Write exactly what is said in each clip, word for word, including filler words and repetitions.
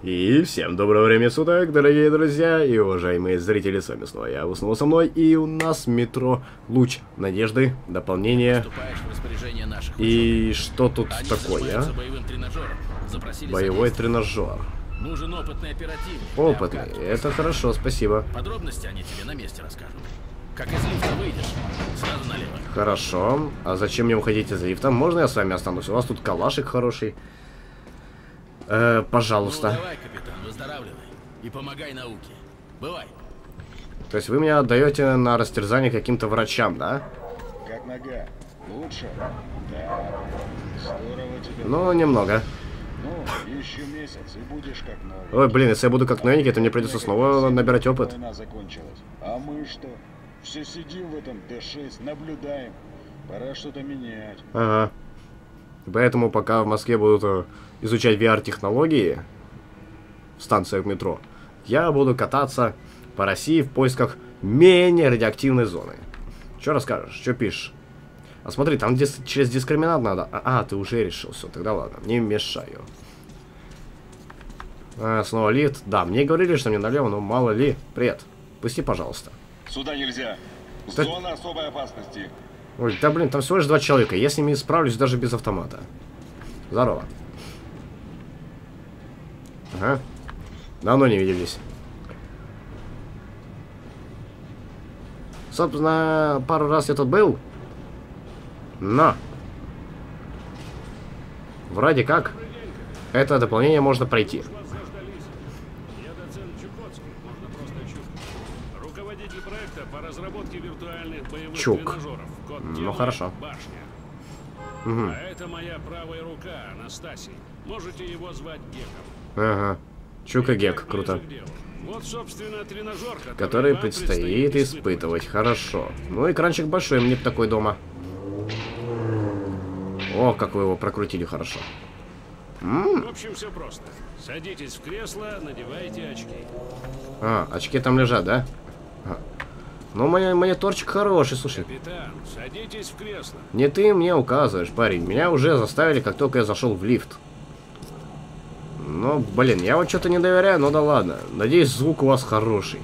И всем доброго времени суток, дорогие друзья и уважаемые зрители, с вами снова я, вы снова со мной, и у нас метро Луч Надежды, дополнение. И что тут Они такое, а? Боевой тренажер. Нужен опытный оперативник. Опытный, это хорошо, спасибо. Подробности они тебе на месте расскажут. Как из лифта выйдешь, сразу налево. Хорошо, а зачем мне уходить из лифта? Можно я с вами останусь? У вас тут калашик хороший. Э, пожалуйста. Ну, давай, капитан, выздоравливай. И помогай науке. Бывай. То есть вы меня отдаете на растерзание каким-то врачам, да? Как нога? Лучше? Да. Здорово тебе. Ну, немного. Ну, еще месяц и будешь как новый. Ой, блин, если я буду как новенький, то мне придется снова набирать опыт. Война закончилась. А мы что? Все сидим в этом Д шесть, наблюдаем. Пора что-то менять. Ага. Поэтому пока в Москве будут э, изучать ви ар-технологии в станциях метро, я буду кататься по России в поисках менее радиоактивной зоны. Что расскажешь? Что пишешь? А смотри, там дис через дискриминат надо. А, а, ты уже решил. Все, тогда ладно. Не мешаю. А, снова лифт. Да, мне говорили, что мне налево, но мало ли. Привет. Пусти, пожалуйста. Сюда нельзя. Да... Зона особой опасности. Ой, да блин, там всего лишь два человека. Я с ними справлюсь даже без автомата. Здорово. Ага. Давно не виделись. Собственно, пару раз я тут был. Но. Вроде как. Это дополнение можно пройти. Чук. Ну хорошо. Угу. А это моя правая рука, Анастасий. Можете его звать Геком. Ага. Чук и Гек, круто. Вот, собственно, тренажер, который, который предстоит, предстоит испытывать. испытывать. Хорошо. Ну, экранчик большой, мне бы такой дома. О, как вы его прокрутили хорошо. М-м. В общем, все просто. Садитесь в кресло, надевайте очки. А, очки там лежат, да? А. Ну, мой мониторчик хороший, слушай. Капитан, садитесь в кресло. Не ты мне указываешь, парень. Меня уже заставили, как только я зашел в лифт. Ну, блин, я вот что-то не доверяю, ну да ладно. Надеюсь, звук у вас хороший.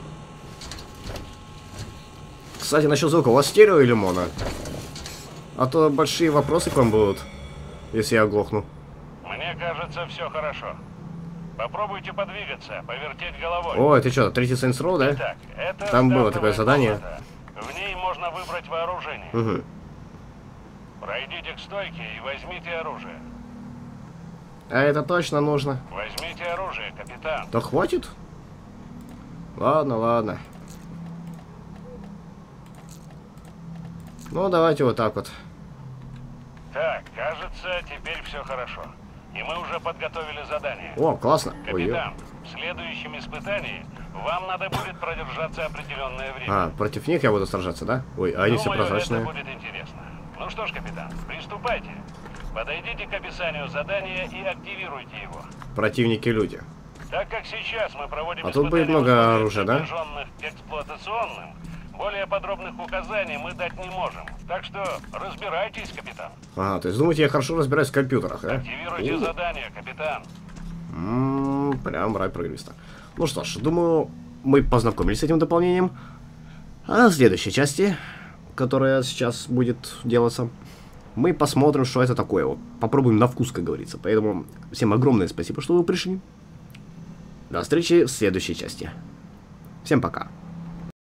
Кстати, насчет звука. У вас стерео или моно? А то большие вопросы к вам будут, если я оглохну. Мне кажется, все хорошо. Попробуйте подвигаться, повертеть головой. О, это что, третий Saints Row, да? Итак, это там было такое задание. комната. В ней можно выбрать вооружение. Угу. Пройдите к стойке и возьмите оружие. А это точно нужно? Возьмите оружие, капитан. Да хватит? Ладно, ладно. Ну, давайте вот так вот. Так, кажется, теперь все хорошо. И мы уже подготовили задание. О, классно. Капитан, в следующем испытании вам надо будет продержаться определенное время. А, против них я буду сражаться, да? Ой, а они все Думаю, прозрачные. это будет интересно. Ну что ж, капитан, приступайте. Подойдите к описанию задания и активируйте его. Противники люди. Так как сейчас мы проводим а тут будет много оружия, да? К эксплуатационным, более подробных указаний мы дать не можем. Так что разбирайтесь, капитан. Ага, то есть думаете, я хорошо разбираюсь в компьютерах, да? Активируйте задание, капитан. Ммм, прям рай программиста. Ну что ж, думаю, мы познакомились с этим дополнением. А в следующей части, которая сейчас будет делаться, мы посмотрим, что это такое. Вот, попробуем на вкус, как говорится. Поэтому всем огромное спасибо, что вы пришли. До встречи в следующей части. Всем пока.